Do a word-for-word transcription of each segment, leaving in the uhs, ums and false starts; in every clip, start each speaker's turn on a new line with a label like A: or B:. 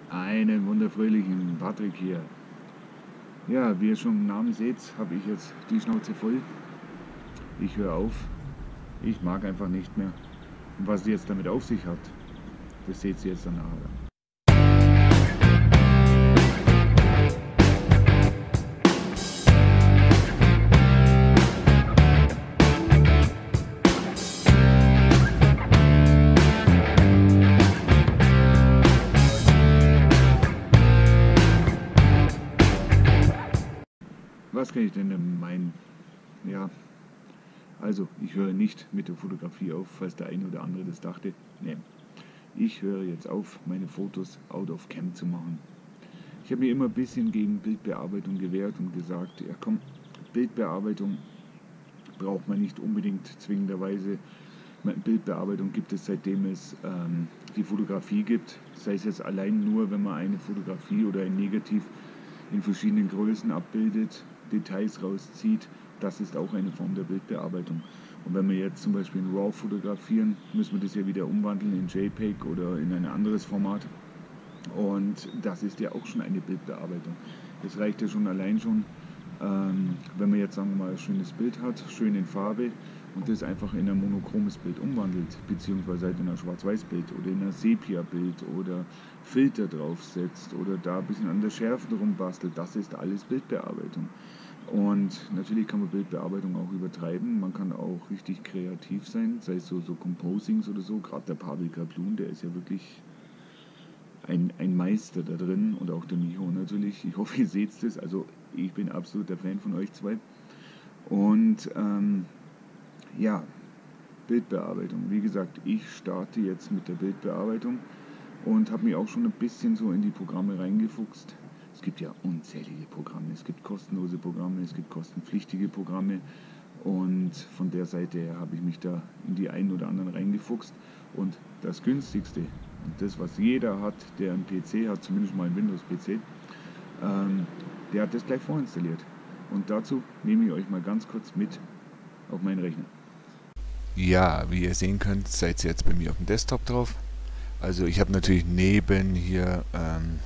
A: Einen wunderfröhlichen Patrick hier. Ja, wie ihr schon im Namen seht, habe ich jetzt die Schnauze voll. Ich höre auf. Ich mag einfach nicht mehr. Und was es jetzt damit auf sich hat, das seht ihr jetzt danach. Was kann ich denn meinen? Ja, also ich höre nicht mit der Fotografie auf, falls der eine oder andere das dachte. Nee, ich höre jetzt auf, meine Fotos out of cam zu machen. Ich habe mir immer ein bisschen gegen Bildbearbeitung gewehrt und gesagt, ja komm, Bildbearbeitung braucht man nicht unbedingt zwingenderweise. Bildbearbeitung gibt es, seitdem es ähm, die Fotografie gibt. Sei es jetzt allein nur, wenn man eine Fotografie oder ein Negativ in verschiedenen Größen abbildet, Details rauszieht, das ist auch eine Form der Bildbearbeitung. Und wenn wir jetzt zum Beispiel in RAW fotografieren, müssen wir das ja wieder umwandeln in JPEG oder in ein anderes Format. Und das ist ja auch schon eine Bildbearbeitung. Das reicht ja schon allein schon, ähm, wenn man jetzt sagen wir mal ein schönes Bild hat, schön in Farbe und das einfach in ein monochromes Bild umwandelt, beziehungsweise halt in ein Schwarz-Weiß-Bild oder in ein Sepia-Bild oder Filter draufsetzt oder da ein bisschen an der Schärfe drum bastelt, das ist alles Bildbearbeitung. Und natürlich kann man Bildbearbeitung auch übertreiben, man kann auch richtig kreativ sein, sei es so, so Composings oder so, gerade der Pavel Kaplun, der ist ja wirklich ein, ein Meister da drin und auch der Micho natürlich. Ich hoffe, ihr seht es. Also ich bin absoluter Fan von euch zwei. Und ähm, ja, Bildbearbeitung. Wie gesagt, ich starte jetzt mit der Bildbearbeitung und habe mich auch schon ein bisschen so in die Programme reingefuchst. Es gibt ja unzählige Programme. Es gibt kostenlose Programme, es gibt kostenpflichtige Programme. Und von der Seite her habe ich mich da in die einen oder anderen reingefuchst. Und das günstigste, und das, was jeder hat, der einen P C hat, zumindest mal einen Windows-P C, ähm, der hat das gleich vorinstalliert. Und dazu nehme ich euch mal ganz kurz mit auf meinen Rechner.
B: Ja, wie ihr sehen könnt, seid ihr jetzt bei mir auf dem Desktop drauf. Also ich habe natürlich neben hier ähm,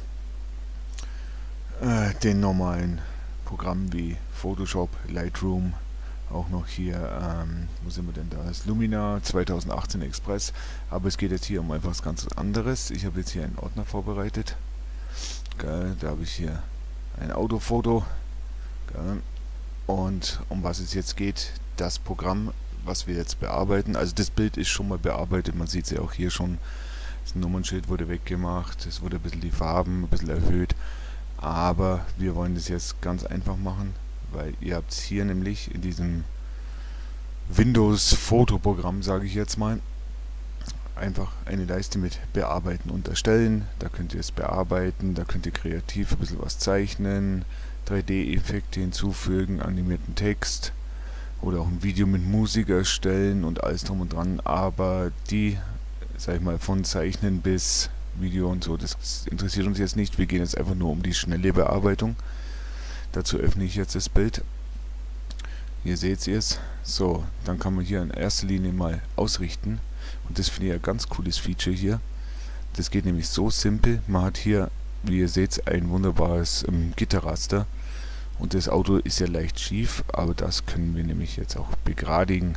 B: äh, den normalen Programmen wie Photoshop, Lightroom, auch noch hier, ähm, wo sind wir denn da? Das Lumina zweitausendachtzehn Express. Aber es geht jetzt hier um etwas ganz anderes. Ich habe jetzt hier einen Ordner vorbereitet. Geil, da habe ich hier ein Autofoto. Geil. Und um was es jetzt geht, das Programm, was wir jetzt bearbeiten. Also das Bild ist schon mal bearbeitet. Man sieht es ja auch hier schon. Das Nummernschild wurde weggemacht. Es wurde ein bisschen die Farben ein bisschen erhöht. Aber wir wollen das jetzt ganz einfach machen, weil ihr habt hier nämlich in diesem Windows-Fotoprogramm, sage ich jetzt mal, einfach eine Leiste mit Bearbeiten und Erstellen. Da könnt ihr es bearbeiten, da könnt ihr kreativ ein bisschen was zeichnen, drei D-Effekte hinzufügen, animierten Text oder auch ein Video mit Musik erstellen und alles drum und dran. Aber die, sag ich mal, von Zeichnen bis Video und so, das interessiert uns jetzt nicht. Wir gehen jetzt einfach nur um die schnelle Bearbeitung. Dazu öffne ich jetzt das Bild. Hier seht ihr es. So, dann kann man hier in erster Linie mal ausrichten. Und das finde ich ein ganz cooles Feature hier. Das geht nämlich so simpel. Man hat hier, wie ihr seht, ein wunderbares ähm, Gitterraster. Und das Auto ist ja leicht schief, aber das können wir nämlich jetzt auch begradigen.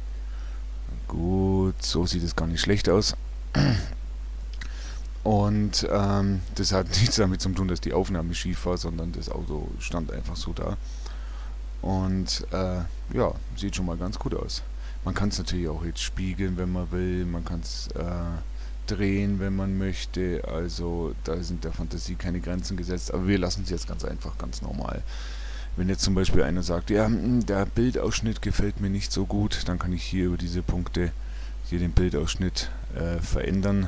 B: Gut, so sieht es gar nicht schlecht aus. Und ähm, das hat nichts damit zu tun, dass die Aufnahme schief war, sondern das Auto stand einfach so da. Und äh, ja, sieht schon mal ganz gut aus. Man kann es natürlich auch jetzt spiegeln, wenn man will. Man kann es äh, drehen, wenn man möchte. Also da sind der Fantasie keine Grenzen gesetzt. Aber wir lassen es jetzt ganz einfach, ganz normal. Wenn jetzt zum Beispiel einer sagt, ja, der Bildausschnitt gefällt mir nicht so gut, dann kann ich hier über diese Punkte hier den Bildausschnitt äh, verändern.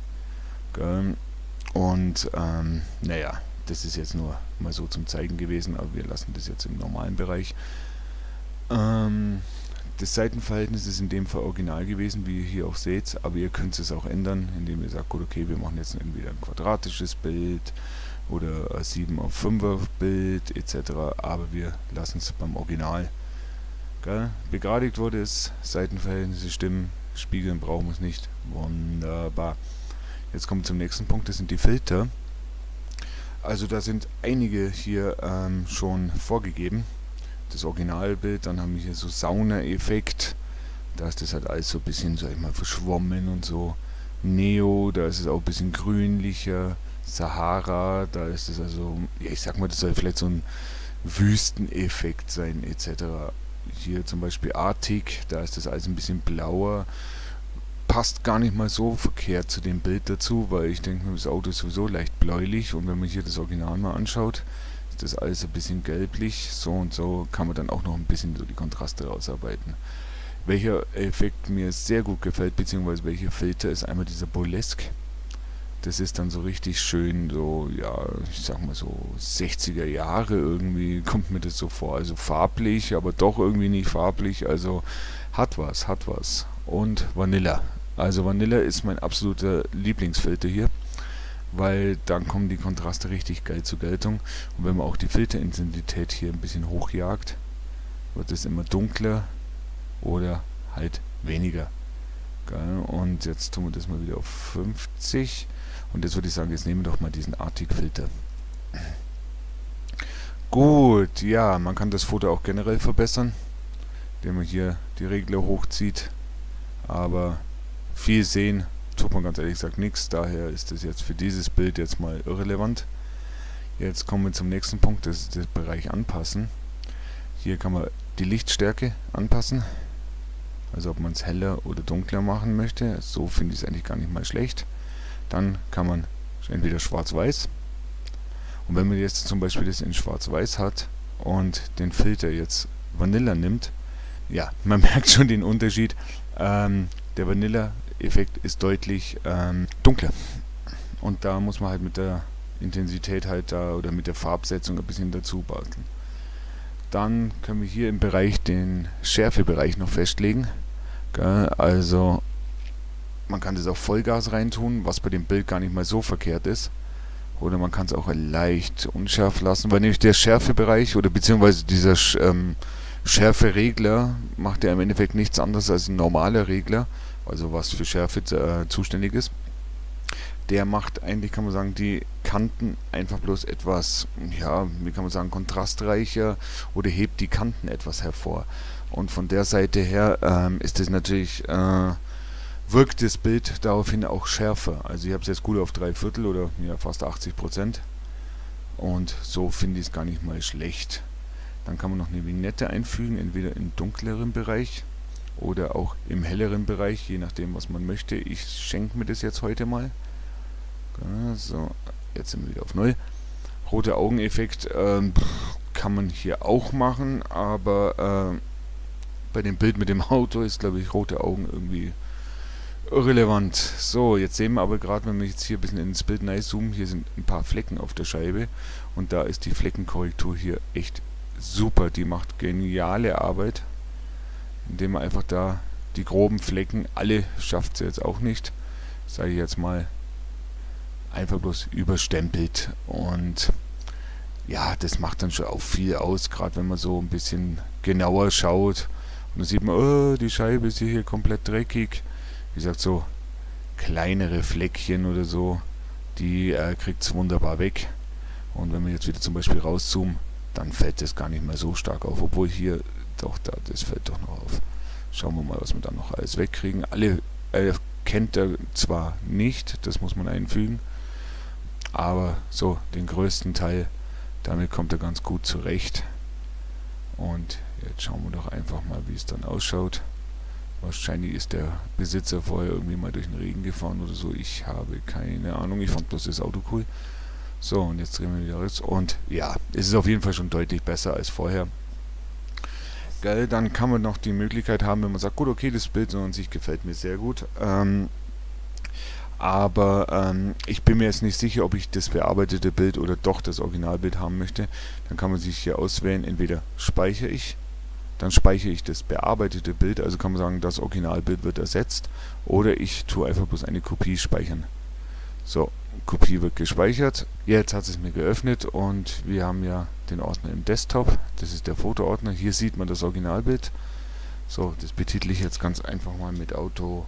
B: Und ähm, naja, das ist jetzt nur mal so zum Zeigen gewesen, aber wir lassen das jetzt im normalen Bereich. Ähm, das Seitenverhältnis ist in dem Fall original gewesen, wie ihr hier auch seht, aber ihr könnt es auch ändern, indem ihr sagt, gut, okay, wir machen jetzt entweder ein quadratisches Bild oder ein sieben auf fünfer Bild et cetera. Aber wir lassen es beim Original. Gell? Begradigt wurde es, Seitenverhältnisse stimmen, spiegeln brauchen wir es nicht. Wunderbar. Jetzt kommen wir zum nächsten Punkt, das sind die Filter. Also da sind einige hier ähm, schon vorgegeben. Das Originalbild, dann haben wir hier so Sauna-Effekt. Da ist das halt alles so ein bisschen, sag ich mal, verschwommen und so. Neo, da ist es auch ein bisschen grünlicher. Sahara, da ist es also, ja, ich sag mal, das soll vielleicht so ein Wüsteneffekt sein, et cetera. Hier zum Beispiel Arctic, da ist das alles ein bisschen blauer. Passt gar nicht mal so verkehrt zu dem Bild dazu, weil ich denke, das Auto ist sowieso leicht bläulich und wenn man hier das Original mal anschaut, ist das alles ein bisschen gelblich. So und so kann man dann auch noch ein bisschen so die Kontraste rausarbeiten. Welcher Effekt mir sehr gut gefällt, beziehungsweise welcher Filter, ist einmal dieser Burlesque. Das ist dann so richtig schön, so, ja, ich sag mal so sechziger Jahre irgendwie, kommt mir das so vor. Also farblich, aber doch irgendwie nicht farblich, also hat was, hat was. Und Vanilla. Also Vanilla ist mein absoluter Lieblingsfilter hier, weil dann kommen die Kontraste richtig geil zur Geltung. Und wenn man auch die Filterintensität hier ein bisschen hochjagt, wird es immer dunkler oder halt weniger. Geil. Und jetzt tun wir das mal wieder auf fünfzig. Und jetzt würde ich sagen, jetzt nehmen wir doch mal diesen Arctic-Filter. Gut, ja, man kann das Foto auch generell verbessern, indem man hier die Regler hochzieht. Aber viel sehen tut man ganz ehrlich gesagt nichts. Daher ist das jetzt für dieses Bild jetzt mal irrelevant. Jetzt kommen wir zum nächsten Punkt, das ist der Bereich Anpassen. Hier kann man die Lichtstärke anpassen. Also ob man es heller oder dunkler machen möchte. So finde ich es eigentlich gar nicht mal schlecht. Dann kann man entweder schwarz-weiß. Und wenn man jetzt zum Beispiel das in schwarz-weiß hat und den Filter jetzt Vanilla nimmt, ja, man merkt schon den Unterschied. Ähm, der Vanilla-Effekt ist deutlich ähm, dunkler. Und da muss man halt mit der Intensität halt da oder mit der Farbsetzung ein bisschen dazu basteln. Dann können wir hier im Bereich den Schärfebereich noch festlegen. Also man kann das auf Vollgas reintun, was bei dem Bild gar nicht mal so verkehrt ist. Oder man kann es auch leicht unscharf lassen, weil nämlich der Schärfebereich oder beziehungsweise dieser ähm, Schärferegler macht ja im Endeffekt nichts anderes als ein normaler Regler, also was für Schärfe äh, zuständig ist. Der macht eigentlich, kann man sagen, die Kanten einfach bloß etwas, ja, wie kann man sagen, kontrastreicher oder hebt die Kanten etwas hervor. Und von der Seite her ähm, ist es natürlich, äh, wirkt das Bild daraufhin auch schärfer. Also ich habe es jetzt gut auf drei Viertel oder ja, fast achtzig Prozent. Und so finde ich es gar nicht mal schlecht. Dann kann man noch eine Vignette einfügen, entweder im dunkleren Bereich oder auch im helleren Bereich, je nachdem was man möchte. Ich schenke mir das jetzt heute mal. So, jetzt sind wir wieder auf null. Rote Augeneffekt ähm, kann man hier auch machen, aber äh, bei dem Bild mit dem Auto ist, glaube ich, rote Augen irgendwie irrelevant. So, jetzt sehen wir aber gerade, wenn wir jetzt hier ein bisschen ins Bild zoomen, hier sind ein paar Flecken auf der Scheibe und da ist die Fleckenkorrektur hier echt super. Die macht geniale Arbeit, indem man einfach da die groben Flecken, alle schafft sie jetzt auch nicht, sage ich jetzt mal, einfach bloß überstempelt. Und ja, das macht dann schon auch viel aus, gerade wenn man so ein bisschen genauer schaut. Und dann sieht man, oh, die Scheibe ist hier komplett dreckig. Wie gesagt, so kleinere Fleckchen oder so, die äh, kriegt es wunderbar weg. Und wenn wir jetzt wieder zum Beispiel rauszoomen, dann fällt das gar nicht mehr so stark auf. Obwohl hier, doch, da, das fällt doch noch auf. Schauen wir mal, was wir dann noch alles wegkriegen. Alle äh, kennt er zwar nicht, das muss man einfügen, aber so den größten Teil, damit kommt er ganz gut zurecht. Und jetzt schauen wir doch einfach mal, wie es dann ausschaut. Wahrscheinlich ist der Besitzer vorher irgendwie mal durch den Regen gefahren oder so. Ich habe keine Ahnung, ich fand bloß das Auto cool. So, und jetzt drehen wir wieder raus. Und ja, es ist auf jeden Fall schon deutlich besser als vorher. Geil, dann kann man noch die Möglichkeit haben, wenn man sagt, gut, okay, das Bild an sich gefällt mir sehr gut. Ähm, aber ähm, ich bin mir jetzt nicht sicher, ob ich das bearbeitete Bild oder doch das Originalbild haben möchte. Dann kann man sich hier auswählen, entweder speichere ich, dann speichere ich das bearbeitete Bild, also kann man sagen, das Originalbild wird ersetzt, oder ich tue einfach bloß eine Kopie speichern. So, Kopie wird gespeichert, jetzt hat es mir geöffnet und wir haben ja den Ordner im Desktop, das ist der Fotoordner, hier sieht man das Originalbild. So, das betitle ich jetzt ganz einfach mal mit Auto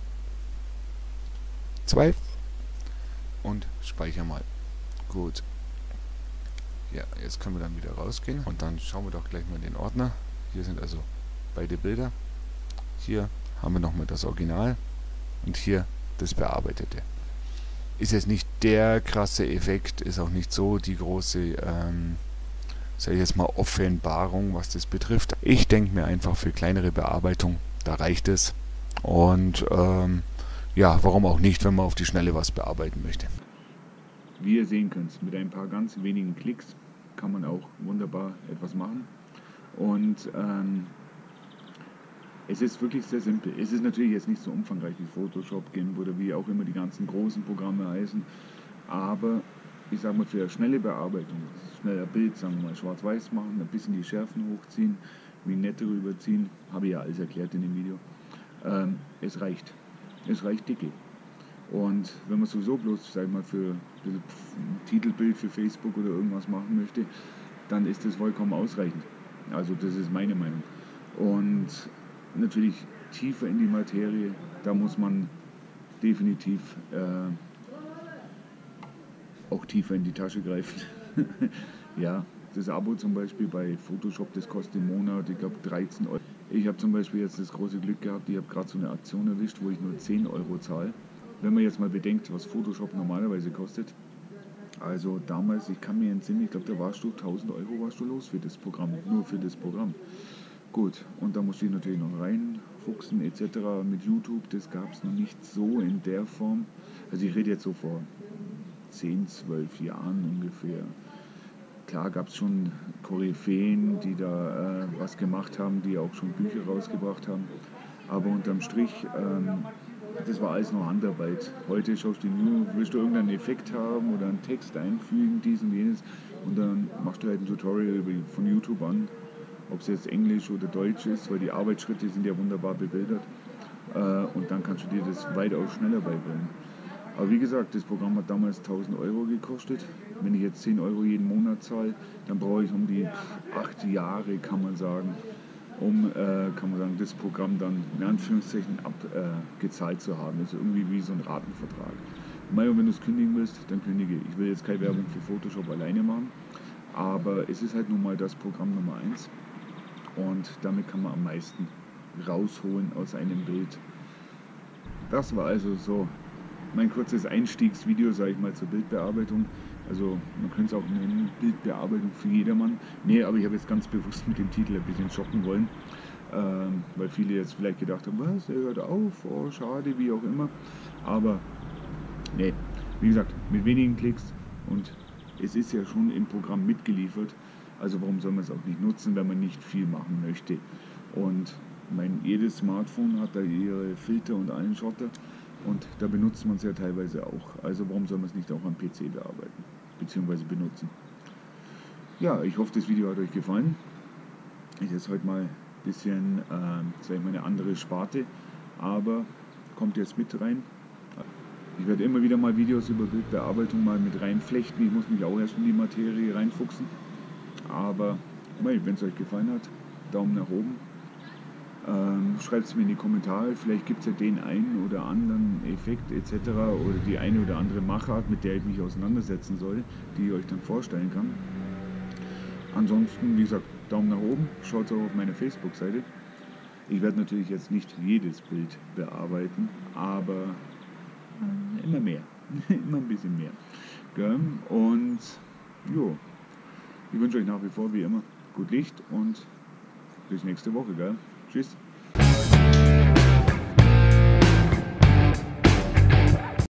B: zwei und speichere mal. Gut, Ja, jetzt können wir dann wieder rausgehen und dann schauen wir doch gleich mal in den Ordner. Hier sind also beide Bilder. Hier haben wir nochmal das Original und hier das Bearbeitete. Ist jetzt nicht der krasse Effekt, ist auch nicht so die große, ähm, sag ich jetzt mal, Offenbarung, was das betrifft. Ich denke mir einfach für kleinere Bearbeitung, da reicht es. Und ähm, ja, warum auch nicht, wenn man auf die Schnelle was bearbeiten möchte.
A: Wie ihr sehen könnt, mit ein paar ganz wenigen Klicks kann man auch wunderbar etwas machen. Und ähm, es ist wirklich sehr simpel. Es ist natürlich jetzt nicht so umfangreich wie Photoshop, GIMP oder wie auch immer die ganzen großen Programme heißen. Aber ich sage mal, für eine schnelle Bearbeitung, schneller Bild, sagen wir mal schwarz-weiß machen, ein bisschen die Schärfen hochziehen, Vignette rüberziehen, habe ich ja alles erklärt in dem Video. Ähm, es reicht. Es reicht dicke. Und wenn man sowieso bloß, sag ich mal, für ein Titelbild für Facebook oder irgendwas machen möchte, dann ist das vollkommen ausreichend. Also das ist meine Meinung. Und natürlich tiefer in die Materie, da muss man definitiv äh, auch tiefer in die Tasche greifen. Ja, das Abo zum Beispiel bei Photoshop, das kostet im Monat, ich glaube, dreizehn Euro. Ich habe zum Beispiel jetzt das große Glück gehabt, ich habe gerade so eine Aktion erwischt, wo ich nur zehn Euro zahle. Wenn man jetzt mal bedenkt, was Photoshop normalerweise kostet, also damals, ich kann mir entsinnen, ich glaube, da warst du tausend Euro warst du los für das Programm, nur für das Programm. Gut, und da musste ich natürlich noch reinfuchsen et cetera. Mit YouTube, das gab es noch nicht so in der Form. Also ich rede jetzt so vor zehn, zwölf Jahren ungefähr. Klar gab es schon Koryphäen, die da äh, was gemacht haben, die auch schon Bücher rausgebracht haben. Aber unterm Strich, ähm, das war alles noch Handarbeit. Heute schaust du nur, willst du irgendeinen Effekt haben oder einen Text einfügen, dies und jenes, und dann machst du halt ein Tutorial von YouTube an, ob es jetzt Englisch oder Deutsch ist, weil die Arbeitsschritte sind ja wunderbar bebildert. Äh, und dann kannst du dir das weitaus schneller beibringen. Aber wie gesagt, das Programm hat damals tausend Euro gekostet. Wenn ich jetzt zehn Euro jeden Monat zahle, dann brauche ich um die acht Jahre, kann man sagen, um äh, kann man sagen, das Programm dann in Anführungszeichen abgezahlt äh, zu haben. Das ist irgendwie wie so ein Ratenvertrag. Wenn du es kündigen willst, dann kündige. Ich will jetzt keine Werbung für Photoshop alleine machen, aber es ist halt nun mal das Programm Nummer eins und damit kann man am meisten rausholen aus einem Bild. Das war also so mein kurzes Einstiegsvideo, sage ich mal, zur Bildbearbeitung. Also man könnte es auch nennen, Bildbearbeitung für jedermann. Nee, aber ich habe jetzt ganz bewusst mit dem Titel ein bisschen schocken wollen, ähm, weil viele jetzt vielleicht gedacht haben, was, er hört auf, oh schade, wie auch immer. Aber nee, wie gesagt, mit wenigen Klicks, und es ist ja schon im Programm mitgeliefert. Also warum soll man es auch nicht nutzen, wenn man nicht viel machen möchte. Und mein, jedes Smartphone hat da ihre Filter und allen Schotter. Und da benutzt man es ja teilweise auch. Also warum soll man es nicht auch am P C bearbeiten, beziehungsweise benutzen. Ja, ich hoffe, das Video hat euch gefallen. Ich ist heute mal ein bisschen, äh, sag ich mal, eine andere Sparte, aber kommt jetzt mit rein. Ich werde immer wieder mal Videos über Bildbearbeitung mal mit reinflechten. Ich muss mich auch erst in die Materie reinfuchsen. Aber wenn es euch gefallen hat, Daumen nach oben. Ähm, schreibt es mir in die Kommentare, vielleicht gibt es ja den einen oder anderen Effekt et cetera oder die eine oder andere Machart, mit der ich mich auseinandersetzen soll, die ich euch dann vorstellen kann. Ansonsten, wie gesagt, Daumen nach oben, schaut auch auf meine Facebook-Seite. Ich werde natürlich jetzt nicht jedes Bild bearbeiten, aber äh, immer mehr, immer ein bisschen mehr. Gell? Und jo, ich wünsche euch nach wie vor wie immer gut Licht und bis nächste Woche. Gell? Tschüss.